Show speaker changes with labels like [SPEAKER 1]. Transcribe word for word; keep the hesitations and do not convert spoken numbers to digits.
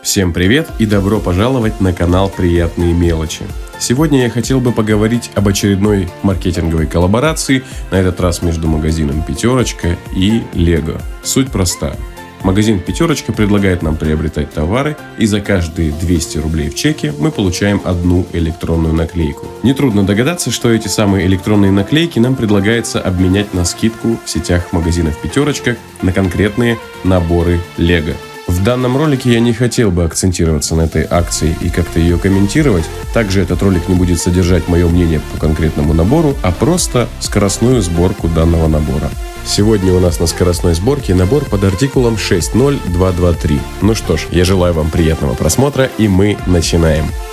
[SPEAKER 1] Всем привет и добро пожаловать на канал Приятные мелочи. Сегодня я хотел бы поговорить об очередной маркетинговой коллаборации, на этот раз между магазином «Пятёрочка» и Лего. Суть проста. Магазин «Пятёрочка» предлагает нам приобретать товары, и за каждые двести рублей в чеке мы получаем одну электронную наклейку. Нетрудно догадаться, что эти самые электронные наклейки нам предлагается обменять на скидку в сетях магазинов «Пятёрочка» на конкретные наборы Лего. В данном ролике я не хотел бы акцентироваться на этой акции и как-то ее комментировать. Также этот ролик не будет содержать мое мнение по конкретному набору, а просто скоростную сборку данного набора. Сегодня у нас на скоростной сборке набор под артикулом шесть ноль два два три. Ну что ж, я желаю вам приятного просмотра, и мы начинаем.